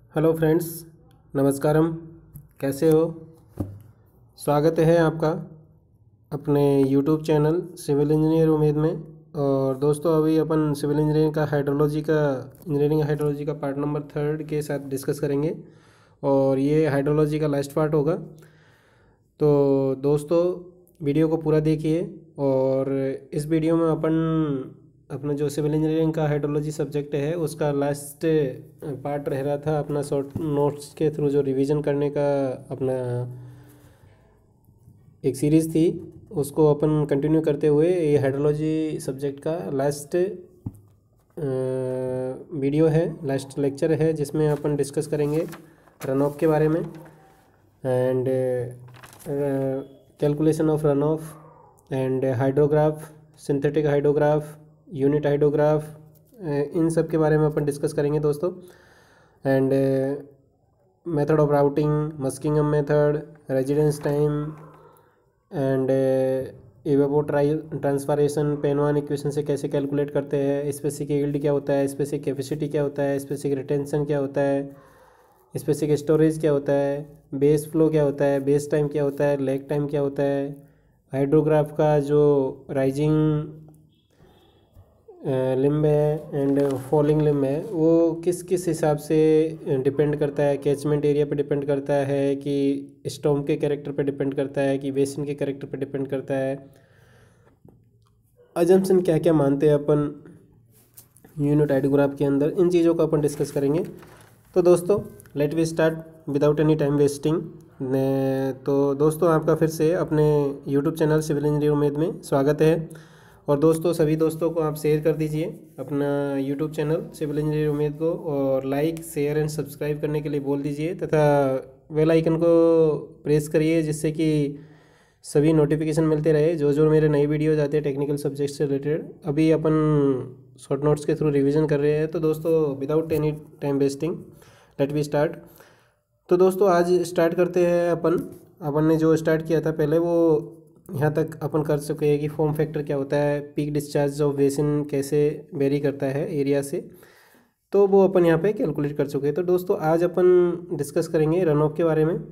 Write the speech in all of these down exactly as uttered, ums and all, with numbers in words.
Hello friends, नमस्कारम। कैसे हो? स्वागत है आपका अपने यूट्यूब चैनल सिविल इंजीनियर उम्मीद में। और दोस्तों, अभी अपन सिविल इंजीनियरिंग का हाइड्रोलॉजी का इंजीनियरिंग हाइड्रोलॉजी का पार्ट नंबर थर्ड के साथ डिस्कस करेंगे और ये हाइड्रोलॉजी का लास्ट पार्ट होगा। तो दोस्तों, वीडियो को पूरा देखिए। और इस वीडियो में अपन अपना जो सिविल इंजीनियरिंग का हाइड्रोलॉजी सब्जेक्ट है उसका लास्ट पार्ट रह रहा था अपना शॉर्ट नोट्स के थ्रू जो रिवीजन करने का अपना एक सीरीज़ थी, उसको अपन कंटिन्यू करते हुए ये हाइड्रोलॉजी सब्जेक्ट का लास्ट वीडियो है, लास्ट लेक्चर है, जिसमें अपन डिस्कस करेंगे रन ऑफ के बारे में and calculation of runoff and hydrograph, synthetic hydrograph, unit hydrograph, इन सब के बारे में अपन डिस्कस करेंगे दोस्तों। And method of routing, Muskingum method, residence time and evapotranspiration, Penman equation से कैसे कैलकुलेट करते हैं, स्पेसिफिक यील्ड क्या होता है, स्पेसिफिक कैपेसिटी क्या होता है, स्पेसिफिक रिटेंशन क्या होता है, स्पेसिफिक स्टोरेज क्या होता है, बेस फ्लो क्या होता है, बेस टाइम क्या होता है, लैग टाइम क्या होता है, हाइड्रोग्राफ का जो राइजिंग लिम्ब है एंड फॉलिंग लिम्ब है वो किस किस हिसाब से डिपेंड करता है, कैचमेंट एरिया पे डिपेंड करता है कि स्टॉर्म के कैरेक्टर पे डिपेंड करता है कि बेसिन के कैरेक्टर पे डिपेंड करता है, अजम्पशन क्या क्या मानते हैं अपन यूनिट हाइड्रोग्राफ के अंदर, इन चीज़ों को अपन डिस्कस करेंगे। तो दोस्तों, let we start without any time wasting. तो दोस्तों, आपका फिर से अपने यूट्यूब चैनल सिविल इंजीनियर उम्मीद में स्वागत है। और दोस्तों, सभी दोस्तों को आप शेयर कर दीजिए अपना यूट्यूब चैनल सिविल इंजीनियर उम्मीद को, और लाइक, शेयर एंड सब्सक्राइब करने के लिए बोल दीजिए तथा बेल आइकन को प्रेस करिए, जिससे कि सभी नोटिफिकेशन मिलते रहे जो जो मेरे नई वीडियोज आते हैं टेक्निकल सब्जेक्ट से रिलेटेड। अभी अपन शॉर्ट नोट्स के थ्रू रिवीजन कर रहे हैं। तो दोस्तों, without any time wasting let we start. तो दोस्तों, आज स्टार्ट करते हैं अपन अपन ने जो स्टार्ट किया था पहले, वो यहाँ तक अपन कर चुके हैं कि फॉर्म फैक्टर क्या होता है, पीक डिस्चार्ज ऑफ बेसिन कैसे वेरी करता है एरिया से, तो वो अपन यहाँ पे कैलकुलेट कर चुके हैं। तो दोस्तों, आज अपन डिस्कस करेंगे रन ऑफ के बारे में।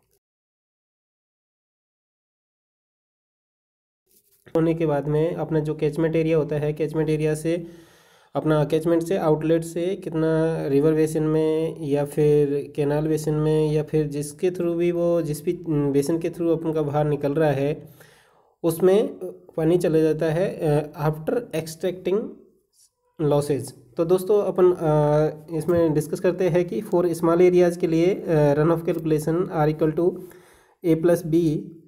होने के बाद में अपना जो कैचमेंट एरिया होता है, कैचमेंट एरिया से अपना कैचमेंट से आउटलेट से कितना रिवर बेसिन में या फिर कैनाल बेसिन में या फिर जिसके थ्रू भी वो जिस भी बेसिन के थ्रू अपन का बाहर निकल रहा है उसमें पानी चला जाता है आफ्टर एक्सट्रैक्टिंग लॉसेज। तो दोस्तों, अपन आ, इसमें डिस्कस करते हैं कि फॉर स्मॉल एरियाज के लिए runoff calculation R equal to A plus B.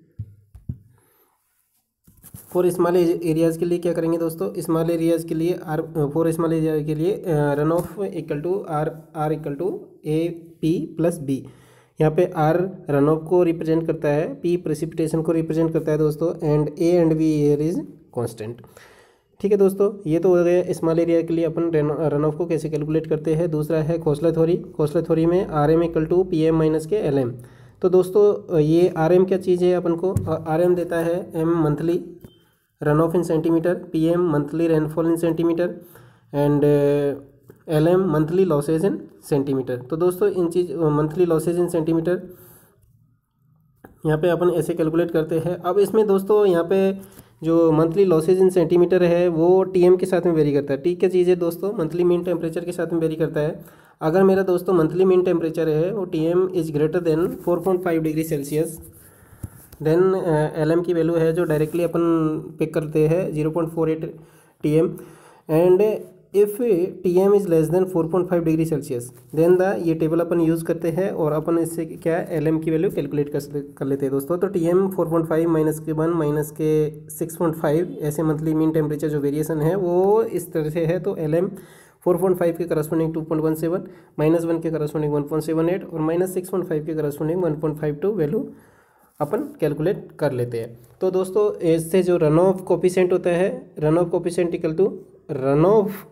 For small areas के लिए क्या करेंगे दोस्तों, स्मॉल एरियाज़ के लिए आर फॉर स्मॉल एरिया के लिए runoff equal to R R equal to A P plus B. यहाँ पे आर रन ऑफ को रिप्रेजेंट करता है, पी प्रेसिपिटेशन को रिप्रेजेंट करता है दोस्तों, and A and B are is constant. ठीक है दोस्तों, ये तो हो गया स्मॉल एरिया के लिए अपन रन ऑफ को कैसे कैलकुलेट करते हैं। दूसरा है खोसला थ्योरी। खोसला थ्योरी में R M equal to P M minus के एल एम। तो दोस्तों, ये आर एम क्या चीज़ है, अपन को आर एम देता है M monthly runoff in centimetre, P M monthly rainfall in centimetre and L M monthly losses in centimetre. तो दोस्तों, इन चीज मंथली लॉसेज इन सेंटीमीटर यहाँ पे अपन ऐसे कैलकुलेट करते हैं। अब इसमें दोस्तों, यहाँ पे जो मंथली लॉसेज इन सेंटीमीटर है वो टीएम के साथ में वेरी करता है। ठीक क्या चीज़ है दोस्तों, मंथली मीन टेम्परेचर के साथ में वेरी करता है। अगर मेरा दोस्तों मंथली मीन टेम्परेचर है वो T M is greater than four point five degree Celsius, then L M की वैल्यू है जो डायरेक्टली अपन पिक करते हैं zero point four eight T M, and if T M is less than four point five degree Celsius then the ये table अपन use करते हैं और अपन इससे क्या एल एम की वैल्यू कैलकुलेट कर कर लेते हैं दोस्तों। तो T M four point five minus के वन माइनस के सिक्स पॉइंट फाइव ऐसे मंथली मीन टेम्परेचर जो वेरिएशन है वो इस तरह से है। तो L M four point five के corresponding to point one seven, minus one के corresponding one point seven eight और माइनस सिक्स पॉइंट फाइव के corresponding one point five two value अपन कैलकुलेट कर लेते हैं। तो दोस्तों, इससे जो रन ऑफ कोफिशिएंट होता है, runoff coefficient equal to runoff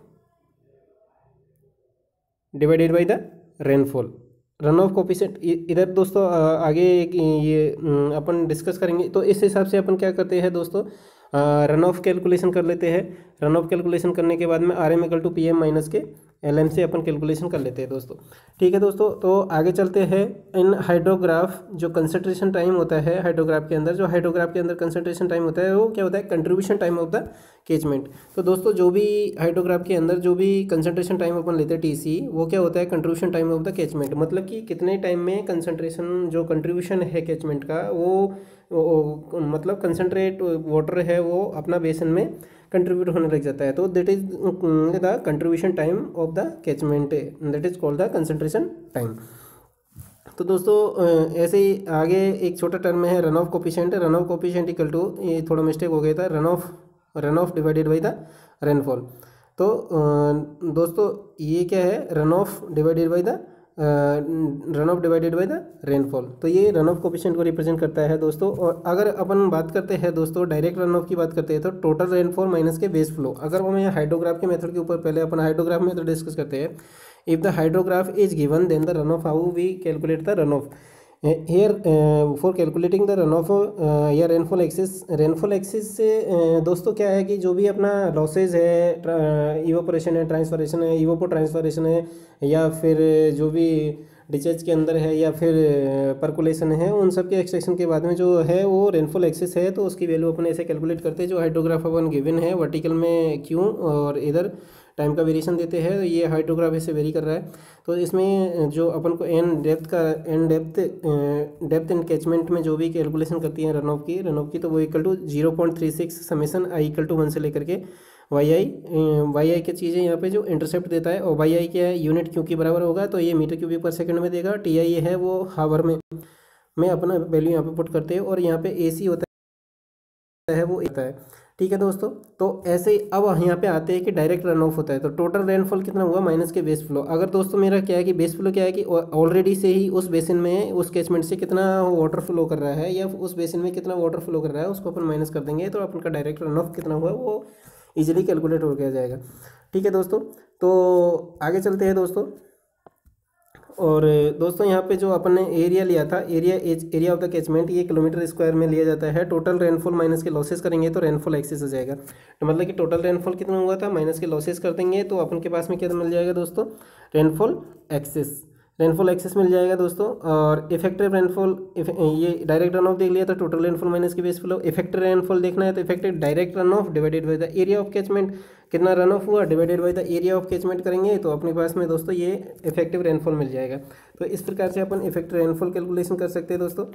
divided by the rainfall. Runoff coefficient इधर दोस्तों आगे ये अपन डिस्कस करेंगे। तो इस हिसाब से अपन क्या करते हैं दोस्तों, रन ऑफ कैलकुलेशन कर लेते हैं। रन ऑफ कैलकुलेशन करने के बाद में R M equal to P M minus के एल एम से अपन कैलकुलेशन कर लेते हैं दोस्तों। ठीक है दोस्तों, तो आगे चलते हैं। इन हाइड्रोग्राफ जो कंसंट्रेशन टाइम होता है हाइड्रोग्राफ के अंदर, जो हाइड्रोग्राफ के अंदर कंसंट्रेशन टाइम होता है वो क्या होता है, contribution time of the catchment. तो दोस्तों जो भी हाइड्रोग्राफ के अंदर जो भी कंसंट्रेशन टाइम अपन लेते हैं टी सी, वो क्या होता है, contribution time of the catchment. मतलब कि कितने टाइम में कंसंट्रेशन जो कंट्रीब्यूशन है कैचमेंट का वो, वो मतलब कंसंट्रेट वाटर है वो अपना बेसन में कंट्रीब्यूट होने लग जाता है। तो that is the contribution time of the catchment, that is called the concentration time. तो दोस्तों ऐसे ही आगे एक छोटा टर्म है runoff coefficient. Runoff coefficient equal to, ये थोड़ा मिस्टेक हो गया था, runoff runoff divided by the rainfall. तो दोस्तों ये क्या है, runoff divided by the runoff divided by the rainfall. तो ये रन ऑफ कोफिशिएंट को रिप्रेजेंट करता है दोस्तों। और अगर अपन बात करते हैं दोस्तों डायरेक्ट रन ऑफ की बात करते हैं तो टोटल रेनफॉल माइनस के बेस फ्लो। अगर हम यहाँ हाइड्रोग्राफ के मेथड के ऊपर, पहले अपन हाइड्रोग्राफ मेथड डिस्कस करते हैं। If the hydrograph is given then the runoff, how we calculate the runoff here for calculating the runoff या रेनफॉल एक्सिस। रेनफॉल एक्सिस से uh, दोस्तों क्या है कि जो भी अपना लॉसेज है, इवोपोरेशन है, ट्रांसफॉरेशन है, इवोपो ट्रांसफॉरेशन है, या फिर जो भी डिचेज के अंदर है, या फिर परकुलेशन है, उन सब के एक्सट्रैक्शन के बाद में जो है वो रेनफॉल एक्सिस है। तो उसकी वैल्यू अपन ऐसे कैलकुलेट करते हैं, जो हाइड्रोग्राफ अपन गिवन है वर्टिकल में क्यू और इधर टाइम का वेरिएशन देते हैं। तो ये हाइड्रोग्राफ इससे वेरी कर रहा है। तो इसमें जो अपन को एन डेप्थ का N depth depth in catchment में जो भी कैलकुलेशन करती है रन ऑफ की रन ऑफ की तो वो equal to zero point three six summation I equal to one से लेकर के वाई आई वाई आई की चीज़ें यहाँ पे जो इंटरसेप्ट देता है। और वाई आई क्या है, यूनिट क्यू के बराबर होगा, तो ये मीटर क्यूबिक पर सेकंड में देगा। टी आई है वो हावर में में अपना वैल्यू यहाँ पे पुट करते हैं। और यहाँ पे ए सी होता है वो होता है। ठीक है दोस्तों, तो ऐसे ही अब यहाँ पे आते हैं कि डायरेक्ट रन ऑफ होता है। तो टोटल रेनफॉल कितना हुआ माइनस के बेस फ्लो। अगर दोस्तों मेरा क्या है कि बेस फ्लो क्या है कि ऑलरेडी से ही उस बेसिन में उस कैचमेंट से कितना वाटर फ्लो कर रहा है, या उस बेसिन में कितना वाटर फ्लो कर रहा है, उसको अपन माइनस कर देंगे। तो अपन का डायरेक्ट रन ऑफ कितना हुआ वो इजीली कैलकुलेट हो गया जाएगा। ठीक है दोस्तों, तो आगे चलते हैं दोस्तों। और दोस्तों यहाँ पे जो अपन ने एरिया लिया था, area area of the catchment, ये किलोमीटर स्क्वायर में लिया जाता है। टोटल रेनफॉल माइनस के लॉसेस करेंगे तो रेनफॉल एक्सिस हो जाएगा। तो मतलब कि टोटल रेनफॉल कितना हुआ था माइनस के लॉसेस कर देंगे तो अपन के पास में क्या मिल जाएगा दोस्तों, रेनफॉल एक्सिस। रेनफॉल एक्सिस मिल जाएगा दोस्तों। और इफेक्टिव रेनफॉल, ये डायरेक्ट रन ऑफ देख लिया था, टोटल रेनफॉल माइनस के बेस फ्लो। इफेक्टिव रेनफॉल देखना है तो effective direct runoff divided by the area of catchment, कितना रन ऑफ हुआ divided by the area of catchment करेंगे तो अपने पास में दोस्तों ये इफेक्टिव रेनफॉल मिल जाएगा। तो इस प्रकार से अपन इफेक्टिव रेनफॉल कैलकुलेशन कर सकते हैं दोस्तों।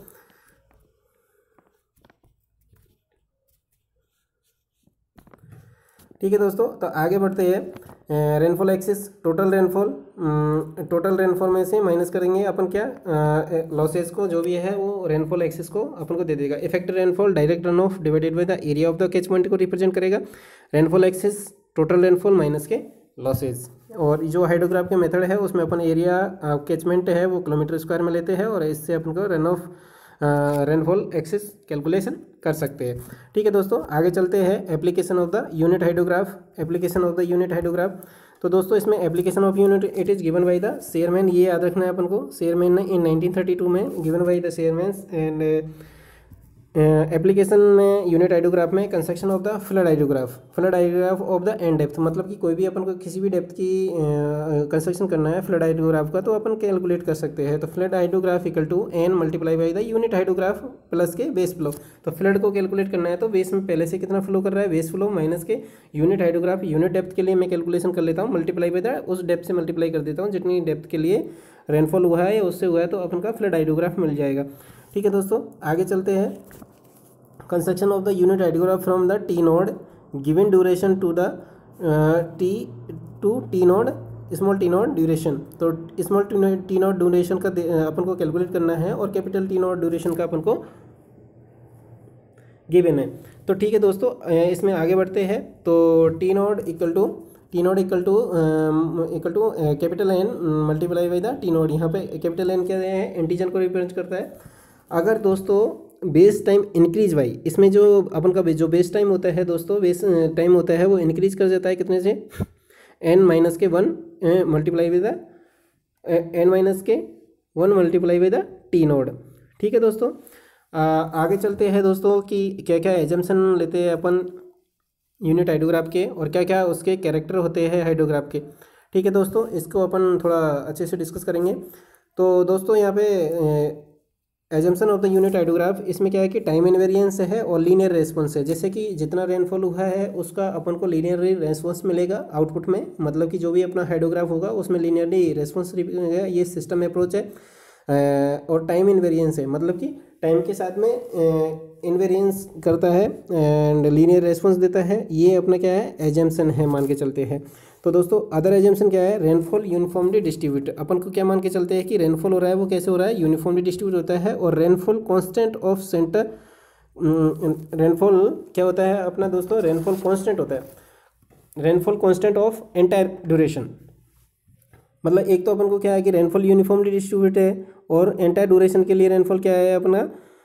ठीक है दोस्तों, तो आगे बढ़ते हैं। Rainfall excess, total rainfall, total rainfall में से माइनस करेंगे अपन क्या, लॉसेस को, जो भी है वो रेनफॉल एक्सिस को अपन को दे देगा। Effective rainfall direct runoff divided by the area of the catchment को रिप्रेजेंट करेगा। Rainfall excess total rainfall minus के लॉसेज। और जो हाइड्रोग्राफ के मेथड है उसमें अपन एरिया कैचमेंट है वो किलोमीटर स्क्वायर में लेते हैं, और इससे अपन को runoff rainfall excess calculation कर सकते हैं। ठीक है दोस्तों, आगे चलते हैं। Application of the unit hydrograph, application of the unit hydrograph. तो दोस्तों इसमें application of unit it is given by the Sherman, ये याद रखना है अपन को। शेयरमैन ने इन नाइनटीन थर्टी टू में given by the Sherman. And application में यूनिट हाइड्रोग्राफ में construction of the flood hydrograph, flood hydrograph of the N depth, मतलब कि कोई भी अपन को किसी भी डेप्थ की कंस्ट्रक्शन करना है फ्लड हाइड्रोग्राफ का तो अपन कैलकुलेट कर सकते हैं। तो flood hydrograph equal to N multiply by the unit hydrograph plus के बेस फ्लो। तो फ्लड को कैलकुलेट करना है तो बेस में पहले से कितना फ्लो कर रहा है, बेस फ्लो माइनस के यूनिट हाइड्रोग्राफ, यूनिट डेप्थ के लिए मैं कैलकुलेशन कर लेता हूँ, मल्टीप्लाई बाई द उस डेप्थ से मल्टीप्लाई कर देता हूँ जितनी डेप्थ के लिए रेनफॉल हुआ है उससे हुआ है, तो अपन का फ्लड हाइड्रोग्राफ मिल जाएगा। ठीक है दोस्तों, आगे चलते हैं। Construction of the unit hydrograph from the T node given duration to the T to T node small T node duration. तो स्मॉल टी नोड ड्यूरेशन का अपन को कैलकुलेट करना है और कैपिटल टी नोड ड्यूरेशन का अपन को गिवन है। तो ठीक है दोस्तों, इसमें आगे बढ़ते हैं। तो T node equal to T node equal to equal to capital N multiply by the T node. यहाँ पे कैपिटल एन क्या है, एंटीजन को रिप्रेजेंट करता है। अगर दोस्तों बेस टाइम इंक्रीज बाई, इसमें जो अपन का जो बेस टाइम होता है दोस्तों, बेस टाइम होता है वो इंक्रीज कर जाता है कितने से, एन माइनस के one multiply by the N minus के one multiply by the T node. ठीक है दोस्तों, आ, आगे चलते हैं दोस्तों कि क्या क्या एजम्पशन लेते हैं अपन यूनिट हाइड्रोग्राफ के और क्या क्या उसके कैरेक्टर होते हैं हाइड्रोग्राफ के। ठीक है दोस्तों, इसको अपन थोड़ा अच्छे से डिस्कस करेंगे। तो दोस्तों यहाँ पे assumption of the unit hydrograph, इसमें क्या है कि टाइम इनवेरिएंस है और लीनियर रेस्पॉन्स है। जैसे कि जितना रेनफॉल हुआ है उसका अपन को लीनियरली रेस्पॉन्स मिलेगा आउटपुट में, मतलब कि जो भी अपना हाइड्रोग्राफ होगा उसमें लीनियरली रेस्पॉन्स मिलेगा, ये सिस्टम अप्रोच है। और टाइम इनवेरिएंस है, मतलब कि टाइम के साथ में इनवेरिएंस करता है एंड लीनियर रेस्पॉन्स देता है। ये अपना क्या है, एजम्पशन है, मान के चलते हैं। तो दोस्तों अदर एजम्पशन क्या है, रेनफॉल यूनिफॉर्मली डिस्ट्रीब्यूट। अपन को क्या मान के चलते हैं कि रेनफॉल हो रहा है वो कैसे हो रहा है, यूनिफॉर्मली डिस्ट्रीब्यूट होता है। और rainfall constant of centre, rainfall क्या होता है अपना दोस्तों, रेनफॉल कांस्टेंट होता है, rainfall constant of entire duration. मतलब एक तो अपन को क्या है कि रेनफॉल यूनिफॉर्मली डिस्ट्रीब्यूट है और एंटायर ड्यूरेशन के लिए रेनफॉल क्या है अपना,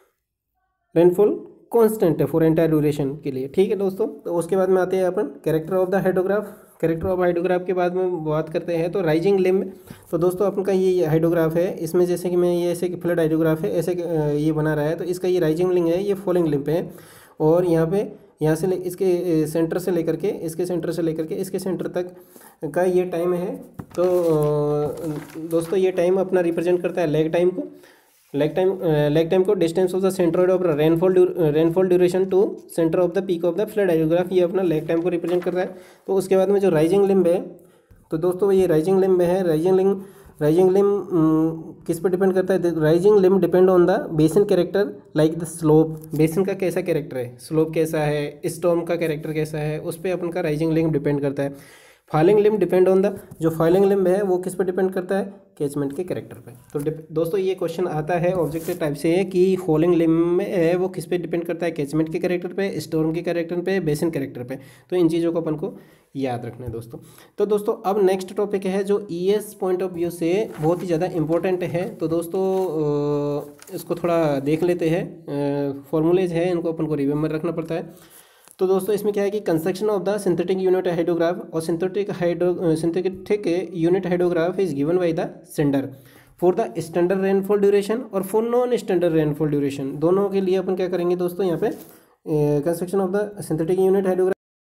रेनफॉल कांस्टेंट है फॉर एंटायर ड्यूरेशन के लिए। ठीक है दोस्तों, तो उसके बाद में आते हैं अपन character of the hydrograph. Character of hydrograph के बाद में बात करते हैं तो राइजिंग लिम्ब। तो दोस्तों अपन का ये हाइड्रोग्राफ है, इसमें जैसे कि मैं ये ऐसे फ्लड हाइड्रोग्राफ है, ऐसे ये बना रहा है, तो इसका ये राइजिंग लिंग है, ये फॉलिंग लिम्ब है। और यहाँ पे यहाँ से ले इसके सेंटर से लेकर के इसके सेंटर से लेकर के इसके सेंटर तक का ये टाइम है। तो दोस्तों ये टाइम अपना रिप्रेजेंट करता है लैग टाइम को, लैग टाइम लैग टाइम को distance of the centroid of rainfall rainfall duration to centre of the peak of the flood hydrograph, ये अपना लैग टाइम को रिप्रेजेंट कर रहा है। तो उसके बाद में जो राइजिंग लिम्ब है, तो दोस्तों ये राइजिंग लिम्ब है, राइजिंग लिम्ब राइजिंग लिम्ब किस पर डिपेंड करता है, rising limb depend on the basin character like the slope. Basin का कैसा कैरेक्टर है, स्लोप कैसा है, स्टॉर्म का कैरेक्टर कैसा है, उस पर अपन का राइजिंग लिम्ब डिपेंड करता है। Falling limb depend on the, जो फॉलिंग लिम्ब है वो किस पर डिपेंड करता है, कैचमेंट के कैरेक्टर पे। तो दोस्तों ये क्वेश्चन आता है ऑब्जेक्टिव टाइप से कि फॉलिंग लिम्ब में है वो किस पे डिपेंड करता है, कैचमेंट के कैरेक्टर पे, स्टॉर्म के कैरेक्टर पे, बेसिन कैरेक्टर पे। तो इन चीज़ों को अपन को याद रखना है दोस्तों। तो दोस्तों अब नेक्स्ट टॉपिक है जो E S point of view से बहुत ही ज़्यादा इंपॉर्टेंट है। तो दोस्तों इसको थोड़ा देख लेते हैं, फॉर्मूलेज है इनको अपन को रिमेंबर रखना पड़ता है। तो दोस्तों इसमें क्या है कि construction of the synthetic unit hydrograph और synthetic hydro synthetic unit hydrograph is given by the Snyder for the standard rainfall duration और for non standard rainfall duration. दोनों के लिए अपन क्या करेंगे दोस्तों, यहाँ पे construction of the synthetic unit hydrograph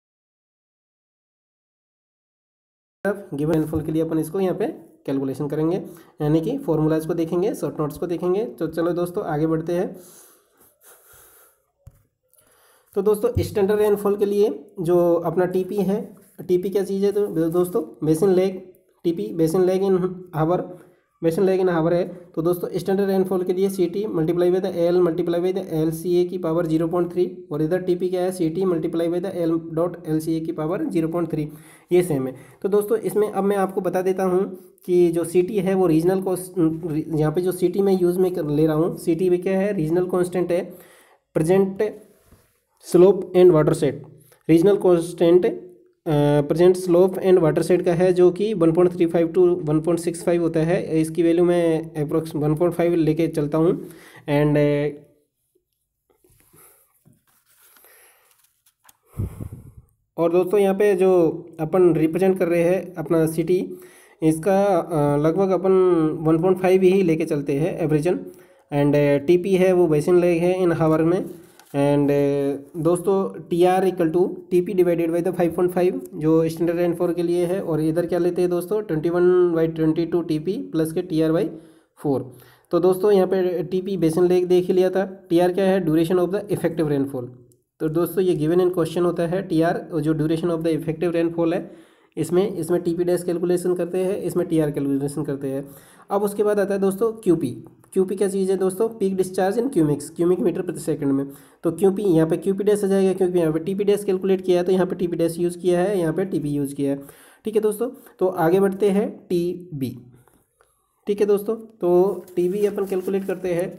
given rainfall के लिए अपन इसको यहाँ पे कैलकुलेशन करेंगे, यानी कि फॉर्मूलाज को देखेंगे, शॉर्ट नोट्स को देखेंगे। तो चलो दोस्तों आगे बढ़ते हैं। तो दोस्तों स्टैंडर्ड रेनफॉल के लिए जो अपना टीपी है, टीपी क्या चीज़ है तो दोस्तों basin lag, TP basin lag in hour, basin lag in hour है। तो दोस्तों स्टैंडर्ड रेनफॉल के लिए C T multiply by the L multiply by the L C A की पावर जीरो पॉइंट थ्री, और इधर टीपी क्या है, C T multiply by the L dot L C A की पावर जीरो पॉइंट थ्री, ये same है। तो दोस्तों इसमें अब मैं आपको बता देता हूँ कि जो सी टी है वो रीजनल को, यहाँ पे जो सी टी मैं यूज़ में ले रहा हूँ, सी टी में क्या है, रीजनल कॉन्स्टेंट है, present slope and water set. Regional constant present slope and water set का है जो कि one point three five two one point six five होता है। इसकी वैल्यू मैं अप्रोक्स वन पॉइंट फाइव लेके चलता हूँ। एंड और दोस्तों यहाँ पे जो अपन रिप्रेजेंट कर रहे हैं अपना सिटी, इसका लगभग अपन वन पॉइंट फाइव ही लेके चलते हैं एवरेजन। एंड टीपी है वो बेसिन लेग है इन हावर में। एंड दोस्तों T R equal to T P divided by the five point five जो स्टैंडर्ड रेनफॉल के लिए है, और इधर क्या लेते हैं दोस्तों twenty one by twenty two T P plus के टी आर बाई फोर। तो दोस्तों यहाँ पे टी पी बेसिन लेग देख ही लिया था, टी आर क्या है, duration of the effective rainfall. तो दोस्तों ये गिवन इन क्वेश्चन होता है टी आर, जो duration of the effective rainfall है, इसमें इसमें टी पी डैश कैलकुलेशन करते हैं, इसमें टी आर कैलकुलेशन करते हैं। अब उसके बाद आता है दोस्तों क्यू पी। क्यू पी क्या चीज़ है दोस्तों, peak discharge in cumecs, cubic metre प्रति सेकंड में। तो क्यू पी यहाँ पे क्यू पी डैश आ जाएगा, क्योंकि यहाँ पे टी पी डैश कैलकुलेट किया है, तो यहाँ पे टी पी डैश यूज़ किया है, यहाँ पे टी पी यूज़ किया है। ठीक है दोस्तों, तो आगे बढ़ते हैं टी बी। ठीक है दोस्तों, तो टी बी अपन कैलकुलेट करते हैं।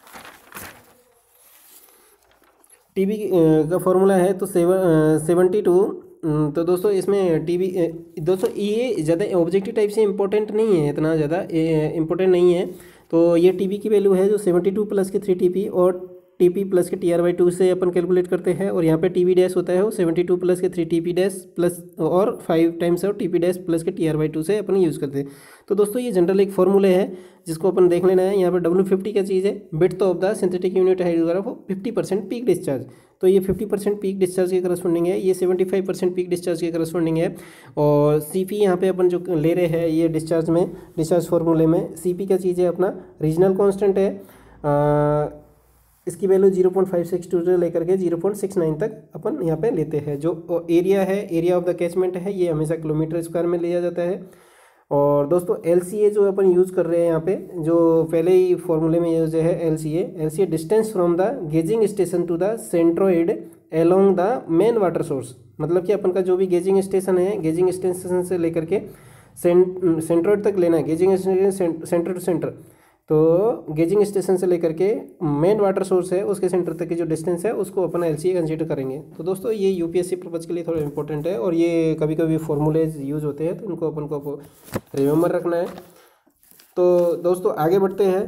टी बी का फॉर्मूला है तो सेवन सेवेंटी टू। तो दोस्तों इसमें टी बी दोस्तों ये ज़्यादा ऑब्जेक्टिव टाइप से इंपॉर्टेंट नहीं है, इतना ज़्यादा इंपॉर्टेंट नहीं है। तो ये टी बी की वैल्यू है जो सेवेंटी टू प्लस के थ्री टी पी और टी पी प्लस के टी आर बाई टू से अपन कैलकुलेट करते हैं, और यहाँ पे टी वी डैश होता है वो सेवेंटी टू प्लस के three T P dash plus और five times of T P dash plus के टी आर बाई टू से अपन यूज़ करते हैं। तो दोस्तों ये जनरल एक फॉर्मूले है जिसको अपन देख लेना है। यहाँ पर डब्ल्यू फिफ्टी क्या चीज़ है, width of the synthetic unit hydrograph of fifty percent peak discharge. तो ये फिफ्टी परसेंट पीक डिस्चार्ज के करस्पॉन्डिंग है, ये seventy five percent peak discharge के करस्पॉन्डिंग है। और सी पी यहाँ पे अपन जो ले रहे हैं ये डिस्चार्ज में, डिस्चार्ज फार्मूले में सी पी क्या चीज़ है, अपना रीजनल कांस्टेंट है। आ, इसकी value zero point five six two से लेकर के जीरो पॉइंट सिक्स नाइन तक अपन यहाँ पे लेते हैं। जो एरिया है, एरिया ऑफ द कैचमेंट है, ये हमेशा किलोमीटर स्क्वायर में लिया जाता है। और दोस्तों एल सी ए जो अपन यूज़ कर रहे हैं यहाँ पे, जो पहले ही फॉर्मूले में यूज है L C A, L C A distance from the gauging station to the centroid along the main water source. मतलब कि अपन का जो भी गेजिंग स्टेशन है, गेजिंग स्टेशन से लेकर के सेंट्रोइड तक लेना है, gauging station centre to centre. तो गेजिंग स्टेशन से लेकर के मेन वाटर सोर्स है उसके सेंटर तक की जो डिस्टेंस है उसको अपन एल सी ए कंसीडर करेंगे। तो दोस्तों ये U P S C purpose के लिए थोड़ा इंपॉर्टेंट है, और ये कभी कभी फॉर्मूलेज यूज़ होते हैं तो इनको अपन को रिमेंबर रखना है। तो दोस्तों आगे बढ़ते हैं।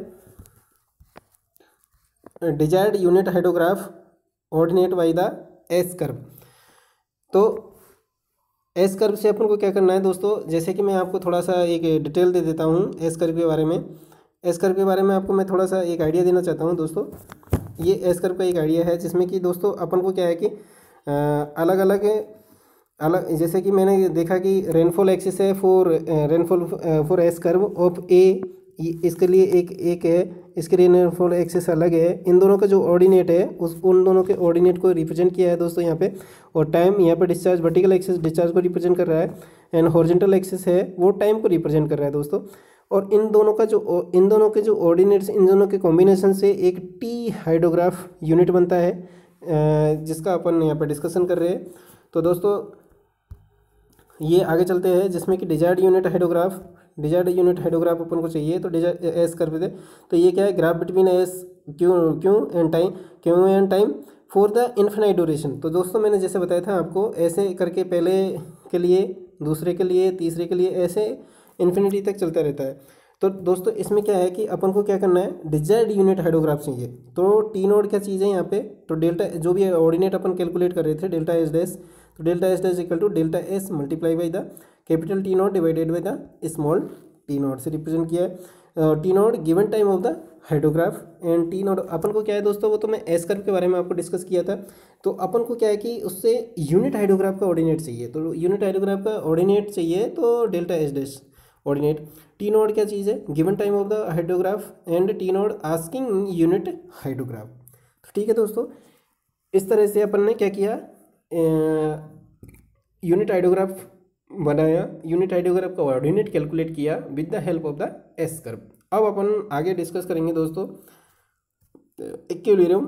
Desired unit hydrograph ordinate by the S curve. तो एस कर्व से अपन को क्या करना है दोस्तों, जैसे कि मैं आपको थोड़ा सा एक डिटेल दे देता हूँ एस कर्व के बारे में। एस कर्व के बारे में आपको मैं थोड़ा सा एक आइडिया देना चाहता हूँ दोस्तों। ये एस कर्व का एक आइडिया है जिसमें कि दोस्तों अपन को क्या है कि अलग अलग अलग जैसे कि मैंने देखा कि रेनफॉल एक्सिस है for rainfall for S curve of a, इसके लिए एक एक है, इसके लिए रेनफॉल एक्सिस अलग है। इन दोनों का जो ऑर्डिनेट है उस उन दोनों के ऑर्डिनेट को रिप्रेजेंट किया है दोस्तों यहाँ पे। और टाइम यहाँ पे डिस्चार्ज वर्टिकल एक्सिस डिस्चार्ज को रिप्रेजेंट कर रहा है, एंड हॉरिजॉन्टल एक्सिस है वो टाइम को रिप्रेजेंट कर रहा है दोस्तों। और इन दोनों का जो इन दोनों के जो ऑर्डिनेट्स, इन दोनों के कॉम्बिनेशन से एक टी हाइड्रोग्राफ यूनिट बनता है, जिसका अपन यहाँ पर डिस्कशन कर रहे हैं। तो दोस्तों ये आगे चलते हैं, जिसमें कि desired unit hydrograph desired unit hydrograph अपन को चाहिए। तो डिजायर एस कर दे, तो ये क्या है, graph between S Q Q and time Q and time for the infinite duration. तो दोस्तों मैंने जैसे बताया था आपको, ऐसे करके पहले के लिए, दूसरे के लिए, तीसरे के लिए, ऐसे इन्फिनिटी तक चलता रहता है। तो दोस्तों इसमें क्या है कि अपन को क्या करना है, डिजायर्ड यूनिट हाइड्रोग्राफ चाहिए। तो टी नोड क्या चीज़ है यहाँ पे, तो डेल्टा जो भी ऑर्डिनेट अपन कैलकुलेट कर रहे थे डेल्टा एस डैश, तो delta S dash equal to delta S multiply by the capital T naught divided by the small T naught से रिप्रेजेंट किया है। T node given time of the hydrograph and T naught अपन को क्या है दोस्तों, वो तो मैं एस कर्व के बारे में आपको डिस्कस किया था। तो अपन को क्या है कि उससे यूनिट हाइड्रोग्राफ का ऑर्डिनेट चाहिए। तो यूनिट हाइड्रोग्राफ का ऑर्डिनेट चाहिए तो delta S dash ordinate. T naught क्या चीज़ है, given time of the hydrograph and T naught asking unit hydrograph. तो ठीक है दोस्तों, इस तरह से अपन ने क्या किया, यूनिट हाइड्रोग्राफ बनाया, यूनिट हाइड्रोग्राफ का ऑर्डिनेट कैलकुलेट किया with the help of the S curve. अब अपन आगे डिस्कस करेंगे दोस्तों इक्विलिब्रियम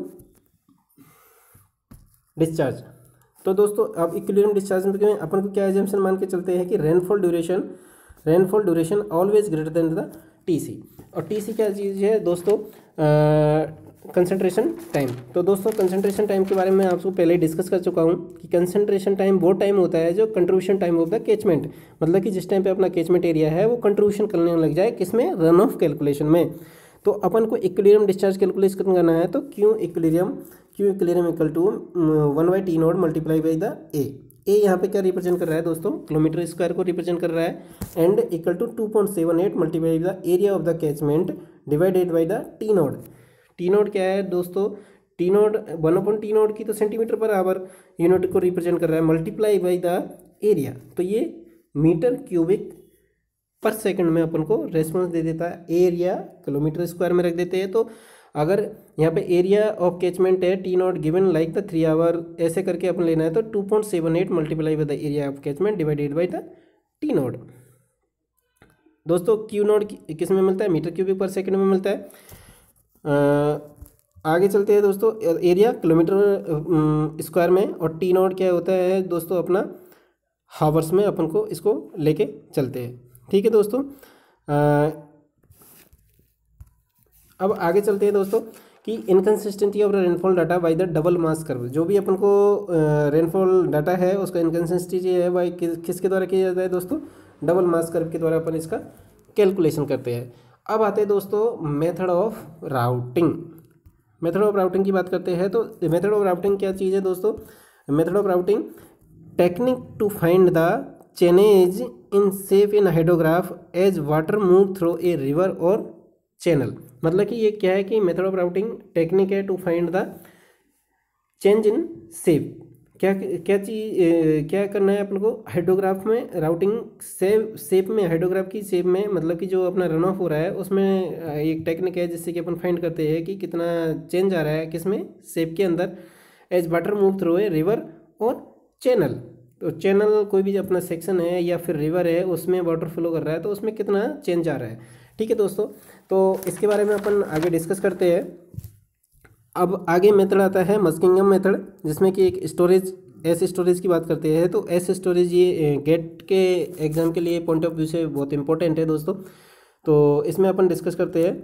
डिस्चार्ज। तो दोस्तों अब इक्विलिब्रियम डिस्चार्ज में अपन को क्या एजम्पशन मान के चलते हैं कि rainfall duration rainfall duration always greater than the T C. और टी सी क्या चीज़ है दोस्तों, कंसंट्रेशन टाइम। तो दोस्तों कंसंट्रेशन टाइम के बारे में आपको पहले डिस्कस कर चुका हूँ कि कंसंट्रेशन टाइम वो टाइम होता है जो contribution time of the catchment, मतलब कि जिस टाइम पे अपना कैचमेंट एरिया है वो कंट्रीब्यूशन करने लग जाए किसमें, रन ऑफ कैलकुलेशन में। तो अपन को इक्विलिब्रियम डिस्चार्ज कैलकुलेट करना है, तो Q equilibrium Q equilibrium equal to one by T naught multiply by the A. A यहाँ पे क्या रिप्रेजेंट कर रहा है दोस्तों, किलोमीटर स्क्वायर को रिप्रेजेंट कर रहा है, and equal to two point seven eight multiply the area of the catchment divided by the T naught. T naught क्या है दोस्तों, T naught one upon T naught की तो सेंटीमीटर पर आवर यूनिट को represent कर रहा है, multiply by the area, तो ये मीटर क्यूबिक पर सेकंड में अपन को रेस्पॉन्स दे देता है। एरिया किलोमीटर स्क्वायर में रख देते हैं। तो अगर यहाँ पे एरिया ऑफ कैचमेंट है T naught given like the three hour, ऐसे करके अपन लेना है, तो two point seven eight multiply by the area of catchment divided by the T naught. दोस्तों क्यू नॉट किस में मिलता है, मीटर क्यूबिक पर सेकंड में मिलता है। आ, आगे चलते हैं दोस्तों, एरिया किलोमीटर स्क्वायर में, और टी नॉट क्या होता है दोस्तों अपना हावर्स में, अपन को इसको लेके चलते हैं। ठीक है दोस्तों, आ, अब आगे चलते हैं दोस्तों कि inconsistency of rainfall data by the double mass curve. जो भी अपन को रेनफॉल डाटा है उसका इनकन्सिस्टेंसी है बाई कि, किसके द्वारा किया जाता है दोस्तों, डबल मास कर्व के द्वारा अपन इसका कैलकुलेशन करते हैं। अब आते हैं दोस्तों method of routing. Method of routing की बात करते हैं तो मेथड ऑफ राउटिंग क्या चीज़ है दोस्तों? Method of routing technique to find the change in shape in hydrograph as water move through a river और चैनल। मतलब कि ये क्या है कि मेथड ऑफ राउटिंग टेक्निक है to find the change in shape. क्या क्या चीज क्या करना है अपन को? हाइड्रोग्राफ में राउटिंग सेप शेप में, हाइड्रोग्राफ की शेप में, मतलब कि जो अपना रन ऑफ हो रहा है उसमें एक टेक्निक है जिससे कि अपन फाइंड करते हैं कि कितना चेंज आ रहा है किसमें, शेप के अंदर, as water move through a river और चैनल। तो चैनल कोई भी अपना सेक्शन है या फिर रिवर है उसमें वाटर फ्लो कर रहा है तो उसमें कितना चेंज आ रहा है। ठीक है दोस्तों, तो इसके बारे में अपन आगे डिस्कस करते हैं। अब आगे मेथड आता है मस्किंगम मेथड, जिसमें कि एक स्टोरेज एस स्टोरेज की बात करते हैं। तो एस स्टोरेज ये गेट के एग्जाम के लिए पॉइंट ऑफ व्यू से बहुत इंपॉर्टेंट है दोस्तों। तो इसमें अपन डिस्कस करते हैं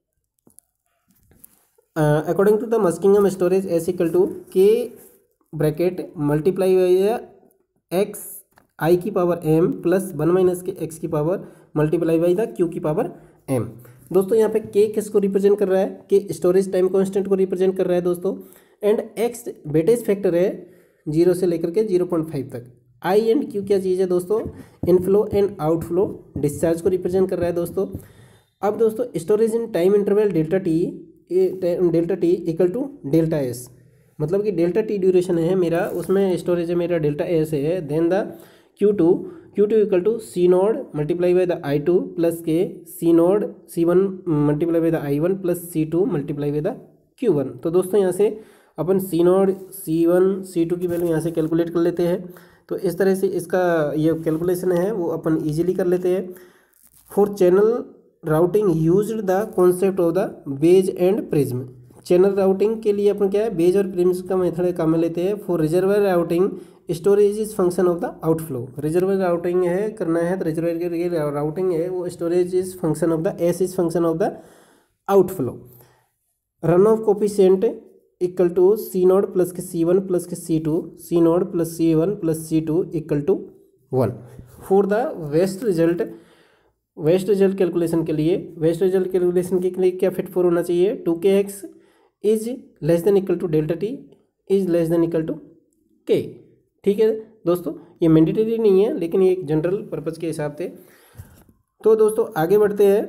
according to the Muskingum storage S equal to K bracket multiply by X I की power M plus one minus के एक्स की power multiply by the Q की पावर एम। दोस्तों यहाँ पे के किसको रिप्रेजेंट कर रहा है? के स्टोरेज टाइम कांस्टेंट को रिप्रेजेंट कर रहा है दोस्तों, एंड एक्स वेटेज फैक्टर है जीरो से लेकर के जीरो पॉइंट फाइव तक। आई एंड क्यू क्या चीज़ है दोस्तों? इनफ्लो एंड आउटफ्लो डिस्चार्ज को रिप्रेजेंट कर रहा है दोस्तों। अब दोस्तों storage in time interval delta T, delta T equal to delta S, मतलब कि डेल्टा टी ड्यूरेशन है मेरा, उसमें स्टोरेज है मेरा डेल्टा एस है। Then the Q two, Q two equal to C naught multiply by the I two plus के C naught C one multiply by the I one plus C two multiply by the Q one. तो दोस्तों यहाँ से अपन C naught C one C two की value यहाँ से calculate कर लेते हैं। तो इस तरह से इसका ये कैलकुलेशन है वो अपन इजीली कर लेते हैं। For channel routing used the concept of the wedge and prism. Channel routing के लिए अपन क्या है, बेज और प्रिज्म का मेथड काम में लेते हैं। For reservoir routing storage is function of the outflow. Reservoir routing है करना है तो रिजर्वर के राउटिंग है वो storage is function of the S is function of the outflow. Runoff coefficient equal to C nought plus के C one plus के C two, C nought plus C one plus C two equal to one. For the best result, best result calculation के लिए, waste result calculation के लिए क्या fit four होना चाहिए? Two K X is less than equal to delta T is less than equal to K. ठीक है दोस्तों, ये मैंडेटरी नहीं है लेकिन ये एक जनरल पर्पज़ के हिसाब से। तो दोस्तों आगे बढ़ते हैं।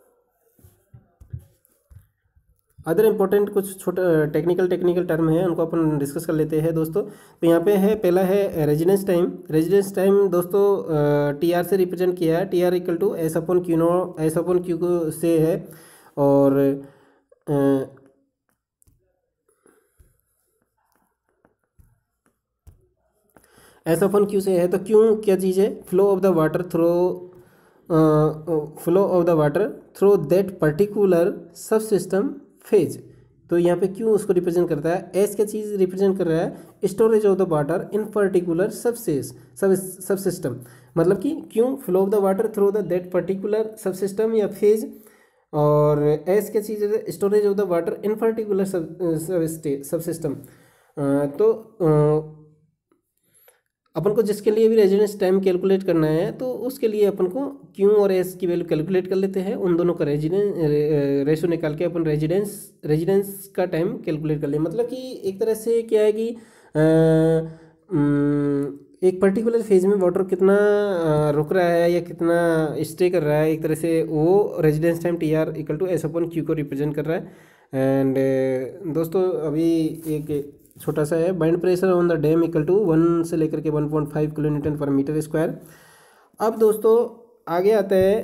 अदर इंपॉर्टेंट कुछ छोटा टेक्निकल टेक्निकल टर्म है उनको अपन डिस्कस कर लेते हैं दोस्तों। तो यहाँ पे है, पहला है रेजिडेंस टाइम। रेजिडेंस टाइम दोस्तों टी आर से रिप्रेजेंट किया है। T R equal to S upon Q no, S upon Q को से है और एस अपॉन क्यू से है। तो क्यू क्या चीज़ है? Flow of the water throw, flow of the water through that particular subsystem phase. तो यहाँ पे क्यों उसको रिप्रेजेंट करता है? एस क्या चीज़ रिप्रेजेंट कर रहा है? Storage of the water in particular subsets sub subsystem. मतलब कि क्यों flow of the water through the that particular subsystem या फेज, और एस क्या चीज़ है? Storage of the water in particular sub सब सिस्टम। तो uh, अपन को जिसके लिए भी रेजिडेंस टाइम कैलकुलेट करना है तो उसके लिए अपन को क्यू और एस की वैल्यू कैलकुलेट कर लेते हैं। उन दोनों का रेजिडेंस रेशो निकाल के अपन रेजिडेंस रेजिडेंस का टाइम कैलकुलेट कर ले। मतलब कि एक तरह से क्या है कि आ, एक पर्टिकुलर फेज में वाटर कितना रुक रहा है या कितना स्टे कर रहा है, एक तरह से वो residence time T R equal to S upon Q को रिप्रेजेंट कर रहा है। एंड दोस्तों अभी एक छोटा सा है, wind pressure on the dam equal to one से लेकर के one point five kilonewton per metre square. अब दोस्तों आगे आता है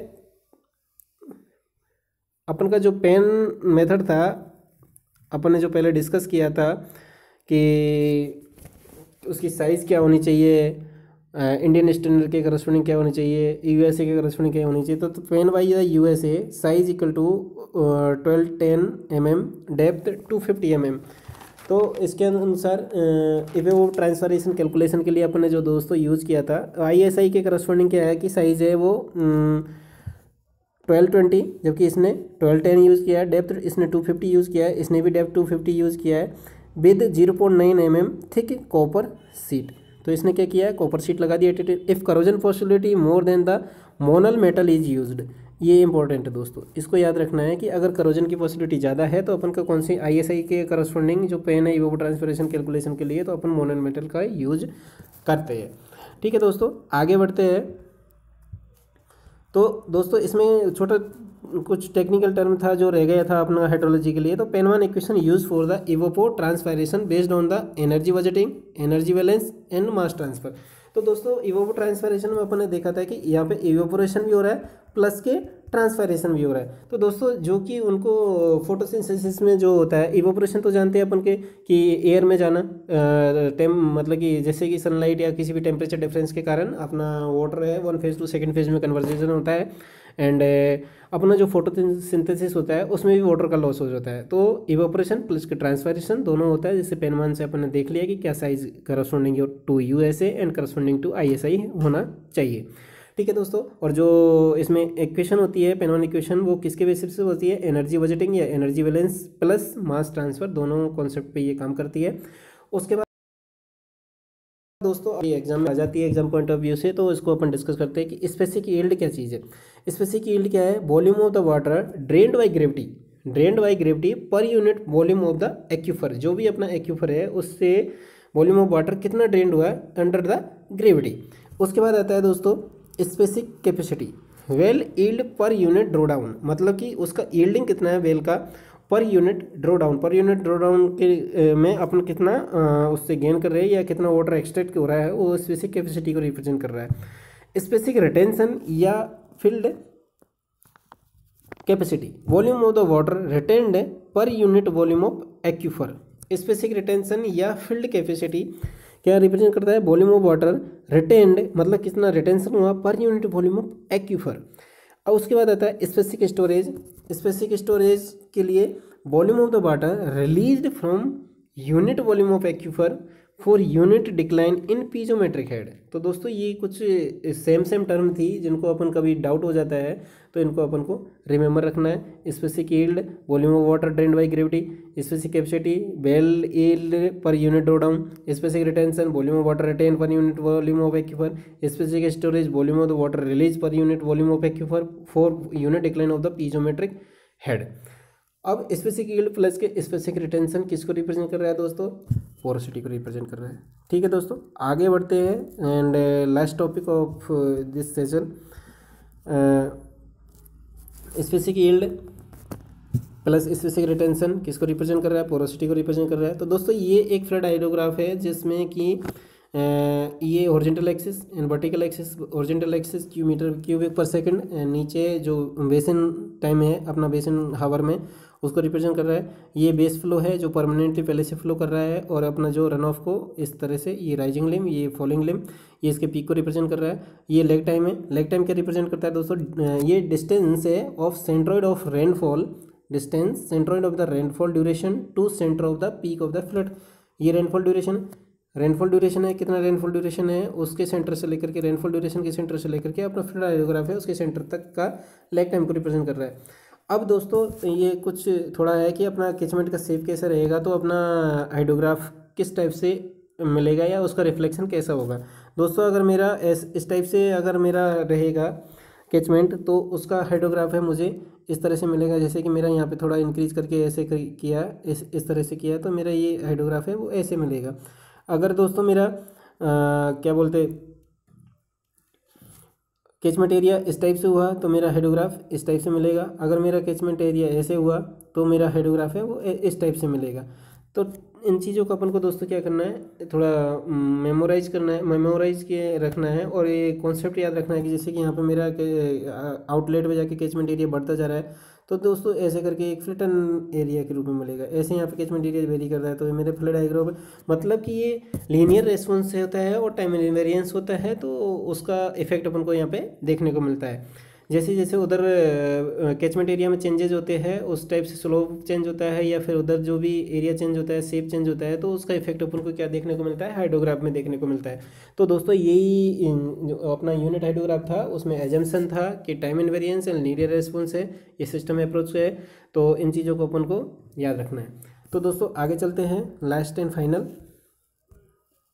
अपन का जो पेन मेथड था, अपन ने जो पहले डिस्कस किया था कि उसकी साइज़ क्या होनी चाहिए, इंडियन स्टैंडर्ड के करस्पॉन्डिंग क्या होनी चाहिए, यूएसए के करस्पॉन्डिंग क्या होनी चाहिए। तो, तो pan by the USA size equal to twelve ten M M, depth two fifty M M. तो इसके अनुसार इवेवो ट्रांसफॉरेशन कैलकुलेशन के लिए अपन ने जो दोस्तों यूज़ किया था, आईएसआई के करस्पॉन्डिंग क्या है कि साइज़ है वो ट्वेल्व ट्वेंटी, जबकि इसने ट्वेल्व टेन यूज़ किया है। डेप्थ इसने टू फिफ्टी यूज़ किया है, इसने भी डेप्थ टू फिफ्टी यूज़ किया है with zero point nine M M thick copper sheet. तो इसने क्या किया है, कॉपर सीट लगा दिया। If corrosion possibility more than the Monel metal is used, ये इंपॉर्टेंट है दोस्तों, इसको याद रखना है कि अगर करोजन की पॉसिबिलिटी ज़्यादा है तो अपन का कौन सी आईएसआई के करस्पॉन्डिंग जो पेन है इवोपोट्रांसपिरेशन कैलकुलेशन के लिए तो अपन मोनोमेटल का यूज करते हैं। ठीक है दोस्तों, आगे बढ़ते हैं। तो दोस्तों इसमें छोटा कुछ टेक्निकल टर्म था जो रह गया था अपना हाइड्रोलॉजी के लिए। तो Penman equation use for the evapotranspiration based on the energy budgeting, energy balance and mass transfer. तो दोस्तों इवोपोट्रांसपिरेशन में अपन ने देखा था कि यहाँ पे इवोपोरेशन भी हो रहा है प्लस के ट्रांसपिरेशन भी हो रहा है। तो दोस्तों जो कि उनको फोटोसिंथेसिस में जो होता है, इवोपोरेशन तो जानते हैं अपन के कि एयर में जाना, टेम मतलब कि जैसे कि सनलाइट या किसी भी टेम्परेचर डिफरेंस के कारण अपना वाटर है one phase to second phase में कन्वर्जेशन होता है। एंड अपना जो फोटोसिंथेसिस होता है उसमें भी वाटर का लॉस हो जाता है। तो इवोपोरेशन प्लस के ट्रांसपिरेशन दोनों होता है, जिससे पेनवान से अपन ने देख लिया कि क्या size corresponding to USA and corresponding to ISI होना चाहिए। ठीक है दोस्तों, और जो इसमें इक्वेशन होती है पेनवान इक्वेशन वो किसके बेसिस पे होती है, एनर्जी बजटिंग या energy balance plus mass transfer, दोनों कॉन्सेप्ट पे ये काम करती है। उसके बाद दोस्तों अभी एग्जाम में आ जाती है एग्जाम पॉइंट ऑफ व्यू से, तो इसको अपन डिस्कस करते हैं कि स्पेसिफिक यील्ड क्या चीज़ है। स्पेसिफिक यील्ड क्या है, volume of the water drained by gravity, drained by gravity per unit volume of the aquifer, जो भी अपना एक्यूफर है उससे वॉल्यूम ऑफ वाटर कितना ड्रेन्ड हुआ है अंडर द ग्रेविटी। उसके बाद आता है दोस्तों specific capacity, well yield per unit drawdown, मतलब कि उसका यील्डिंग कितना है वेल का per unit drawdown, per unit drawdown के में अपन कितना आ, उससे गेन कर रहे हैं या कितना वाटर एक्सट्रैक्ट हो रहा है, वो स्पेसिफिक कैपेसिटी को रिप्रेजेंट कर रहा है। स्पेसिफिक रिटेंशन या field capacity, volume of the water retained per unit volume of aquifer. Specific retention या फील्ड कैपेसिटी क्या रिप्रेजेंट करता है, वॉल्यूम ऑफ वाटर रिटेन्ड मतलब कितना रिटेंशन हुआ पर यूनिट वॉल्यूम ऑफ एक्यूफर। और उसके बाद आता है स्पेसिफिक स्टोरेज, स्पेसिफिक स्टोरेज के लिए volume of the water released from unit volume of aquifer for unit decline in piezometric head. तो दोस्तों ये कुछ सेम सेम टर्म थी जिनको अपन कभी डाउट हो जाता है तो इनको अपन को रिमेंबर रखना है। Specific yield volume of water drained by gravity, specific capacity well yield per unit drawdown, specific retention volume of water retain per unit volume of aquifer, specific storage volume of the water release per unit volume of aquifer for unit decline of the piezometric head. अब specific yield plus के specific retention किसको represent कर रहा है दोस्तों, porosity को represent कर रहा है। ठीक है दोस्तों, आगे बढ़ते हैं and last topic of this session, specific yield plus specific retention किसको रिप्रेजेंट कर रहा है, पोरोसिटी को रिप्रेजेंट कर रहा है। तो दोस्तों ये एक फ्लड हाइड्रोग्राफ है जिसमें कि Uh, ये horizontal axis and vertical axis, horizontal axis Q metre cubic per second, नीचे जो बेसिन टाइम है अपना बेसिन हावर में उसको रिप्रेजेंट कर रहा है। ये बेस फ्लो है जो परमानेंटली पहले से फ्लो कर रहा है, और अपना जो रन ऑफ को इस तरह से ये राइजिंग लिम, ये फॉलिंग लिम, ये इसके पीक को रिप्रेजेंट कर रहा है। ये लेग टाइम है, लेग टाइम क्या रिप्रेजेंट करता है दोस्तों, ये डिस्टेंस है of centroid of rainfall, distance centroid of the rainfall duration to centre of the peak of the flood. ये रेनफॉल ड्यूरेशन रेनफॉल ड्यूरेशन है, कितना रेनफॉल ड्यूरेशन है उसके सेंटर से लेकर के, रेनफॉल ड्यूरेशन के सेंटर से लेकर के अपना फ्लड हाइड्रोग्राफ है उसके सेंटर तक का लेग टाइम को रिप्रेजेंट कर रहा है। अब दोस्तों ये कुछ थोड़ा है कि अपना कैचमेंट का शेप कैसा रहेगा, तो अपना हाइड्रोग्राफ किस टाइप से मिलेगा या उसका रिफ्लेक्शन कैसा होगा। दोस्तों अगर मेरा इस इस टाइप से अगर मेरा रहेगा कैचमेंट तो उसका हाइड्रोग्राफ है मुझे इस तरह से मिलेगा, जैसे कि मेरा यहाँ पे थोड़ा इंक्रीज करके ऐसे किया, इस इस तरह से किया तो मेरा ये हाइड्रोग्राफ है वो ऐसे मिलेगा। अगर दोस्तों मेरा आ, क्या बोलते कैचमेंट एरिया इस टाइप से हुआ तो मेरा हाइड्रोग्राफ इस टाइप से मिलेगा। अगर मेरा कैचमेंट एरिया ऐसे हुआ तो मेरा हाइड्रोग्राफ है वो इस टाइप से मिलेगा। तो इन चीज़ों को अपन को दोस्तों क्या करना है, थोड़ा मेमोराइज करना है, मेमोराइज के रखना है, और ये कॉन्सेप्ट याद रखना है कि जैसे कि यहाँ पे मेरा आउटलेट में जाके कैचमेंट एरिया बढ़ता जा रहा है तो दोस्तों ऐसे करके एक फ्लैटन एरिया के रूप में मिलेगा। ऐसे यहाँ पे कैचमेंट एरिया वेरी कर रहा है तो ये मेरे फ्लड डायग्राम मतलब कि ये लीनियर रेस्पॉन्स होता है और टाइम इनवेरिएंस होता है, तो उसका इफेक्ट अपन को यहाँ पे देखने को मिलता है। जैसे जैसे उधर कैचमेंट एरिया में चेंजेस होते हैं उस टाइप से स्लोप चेंज होता है, या फिर उधर जो भी एरिया चेंज होता है शेप चेंज होता है, तो उसका इफेक्ट अपन को क्या देखने को मिलता है, हाइड्रोग्राफ में देखने को मिलता है। तो दोस्तों यही अपना यूनिट हाइड्रोग्राफ था, उसमें एजम्पशन था कि time invariance and linear response है, ये सिस्टम अप्रोच है, तो इन चीज़ों को अपन को याद रखना है। तो दोस्तों आगे चलते हैं last and final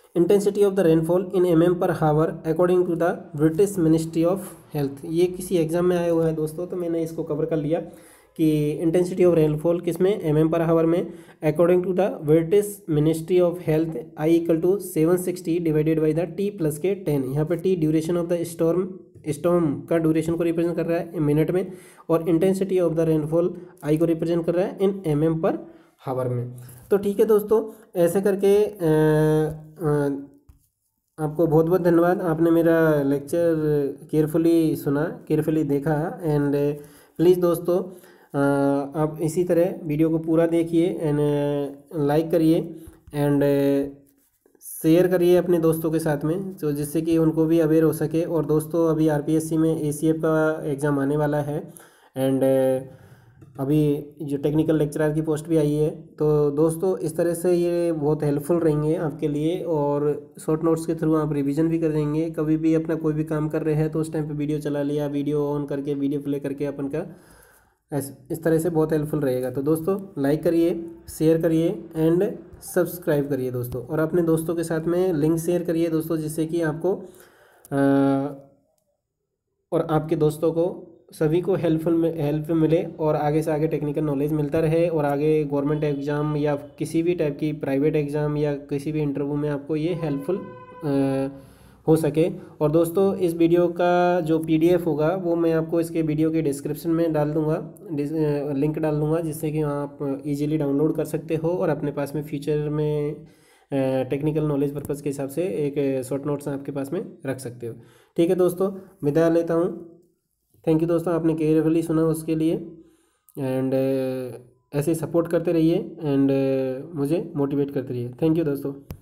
intensity of the rainfall in M M per hour according to the British Ministry of Health. ये किसी एग्जाम में आया हुआ है दोस्तों, तो मैंने इसको कवर कर लिया कि इंटेंसिटी ऑफ रेनफॉल किस में, एम एम पर हावर में, according to the British Ministry of Health I equal to seven sixty divided by the T plus के टेन। यहाँ पे T duration of the storm storm का duration को represent कर रहा है मिनट में, और intensity of the rainfall I को रिप्रेजेंट कर रहा है इन एम एम पर हावर में। तो ठीक है दोस्तों, ऐसे करके आ, आ, आपको बहुत बहुत धन्यवाद, आपने मेरा लेक्चर केयरफुली सुना, केयरफुली देखा। एंड प्लीज़ दोस्तों आप इसी तरह वीडियो को पूरा देखिए एंड लाइक करिए एंड शेयर करिए अपने दोस्तों के साथ में, तो जिससे कि उनको भी अवेयर हो सके। और दोस्तों अभी आरपीएससी में एसीएफ का एग्ज़ाम आने वाला है एंड अभी जो टेक्निकल लेक्चरर की पोस्ट भी आई है, तो दोस्तों इस तरह से ये बहुत हेल्पफुल रहेंगे आपके लिए। और शॉर्ट नोट्स के थ्रू आप रिवीजन भी कर देंगे, कभी भी अपना कोई भी काम कर रहे हैं तो उस टाइम पे वीडियो चला लिया, वीडियो ऑन करके वीडियो प्ले करके अपन का ऐस इस तरह से बहुत हेल्पफुल रहेगा। तो दोस्तों लाइक करिए, शेयर करिए एंड सब्सक्राइब करिए दोस्तों, और अपने दोस्तों के साथ में लिंक शेयर करिए दोस्तों, जिससे कि आपको आ, और आपके दोस्तों को सभी को हेल्पफुल हेल्प मिले और आगे से आगे टेक्निकल नॉलेज मिलता रहे, और आगे गवर्नमेंट एग्ज़ाम या किसी भी टाइप की प्राइवेट एग्ज़ाम या किसी भी इंटरव्यू में आपको ये हेल्पफुल हो सके। और दोस्तों इस वीडियो का जो पीडीएफ होगा वो मैं आपको इसके वीडियो के डिस्क्रिप्शन में डाल दूंगा, लिंक डाल दूंगा, जिससे कि आप इजीली डाउनलोड कर सकते हो और अपने पास में फ्यूचर में टेक्निकल नॉलेज पर्पज़ के हिसाब से एक शॉर्ट नोट्स आपके पास में रख सकते हो। ठीक है दोस्तों, विदा लेता हूँ। थैंक यू दोस्तों, आपने केयरफुली सुना उसके लिए। एंड ऐसे सपोर्ट करते रहिए एंड मुझे मोटिवेट करते रहिए। थैंक यू दोस्तों।